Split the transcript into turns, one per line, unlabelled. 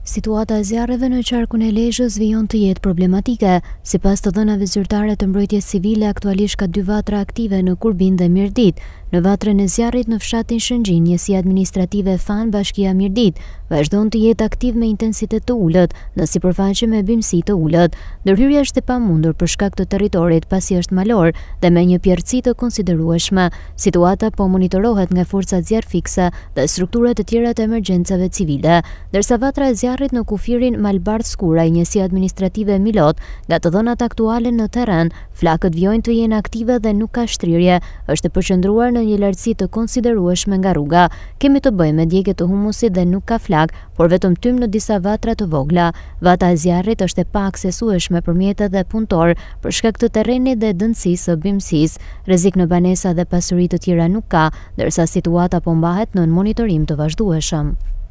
Situata e zjarreve në qarkun e Lezhës vijon të jetë problematike. Sipas të dhënave zyrtare të mbrojtjes civile, aktualisht ka 2 vatra aktive në Kurbin dhe Mirdit. Në vatrën e zjarrit në fshatin Shëngjin, njësia administrative Fan, bashkia Mirdit vazhdon të jetë aktiv me intensitet të ulët, në sipërfaqe me bimësi të ulët. Ndërhyrja është e pamundur për shkak të territorit, pasi është malor dhe me një pjerësi të konsiderueshme. Situata po monitorohet nga forcat zjarr fikse dhe strukturat e tjera të emergjencave civile, ndërsa vatra e zjarrit në kufirin Malbardh Skuraj, njësia administrative Milot, nga të dhënat aktuale në terren, flakët vjojnë të jenë aktive dhe nuk ka shtrirje, është e përqendruar në një lartësi të konsiderueshme nga rruga. Kemi të bëjmë me djegje të humusit dhe nuk ka flak, por vetëm tym në disa vatra të vogla. Vata e zjarrit është e paaksesueshme për mjete dhe punëtor për shkak të terrenit dhe dënësisë së bimësisë. Rrezik në banesa dhe pasuri të tjera nuk ka, ndërsa situata po mbahet nën monitorim të vazhdueshëm.